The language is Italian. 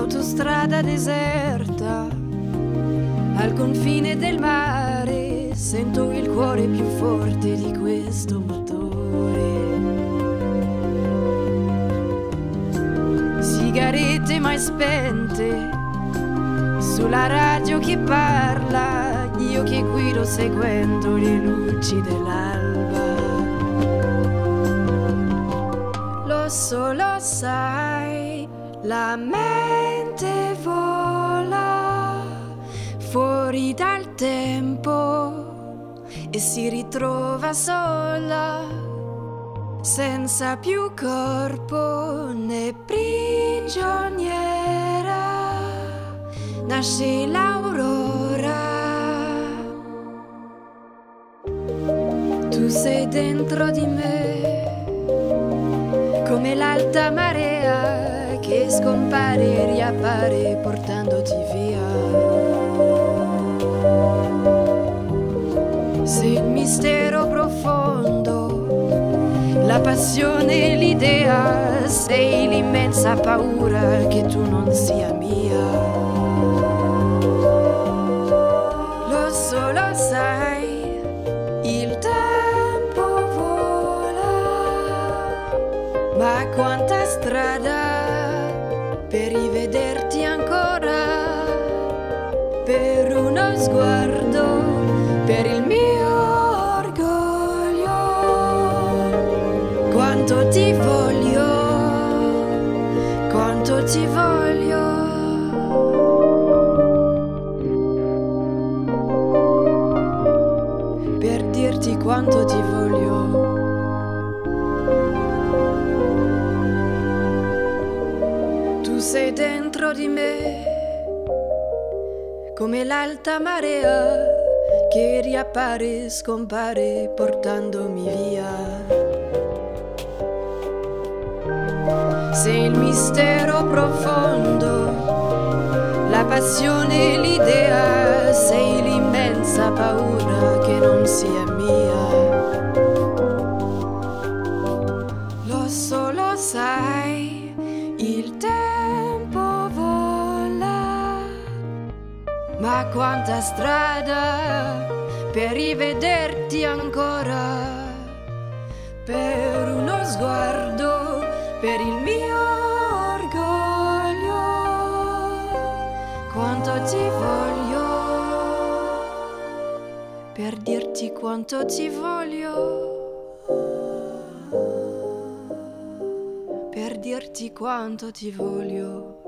un'autostrada deserta, al confine del mare, sento il cuore più forte di questo motore. Sigarette mai spente, sulla radio che parla, io che guido seguendo le luci dell'alba. Lo sai, la mente vola fuori dal tempo e si ritrova sola, senza più corpo né prigioniera. Nasce l'aurora, tu sei dentro di me, come l'alta marea che scompare e riappare portandoti via. Sei il mistero profondo, la passione e l'idea, sei l'immensa paura che tu non sia mia. Lo sai, il tempo vola, ma quanta strada per rivederti ancora, per uno sguardo, per il mio orgoglio. Quanto ti voglio, quanto ti voglio. Per dirti quanto ti voglio. Tu sei dentro di me, come l'alta marea che riappare e scompare portandomi via. Sei il mistero profondo, la passione e l'idea, sei l'immensa paura che non sia mia. Lo sai, il tempo vola, ma quanta strada per rivederti ancora, per uno sguardo, per il mio orgoglio. Quanto ti voglio, per dirti quanto ti voglio, per dirti quanto ti voglio.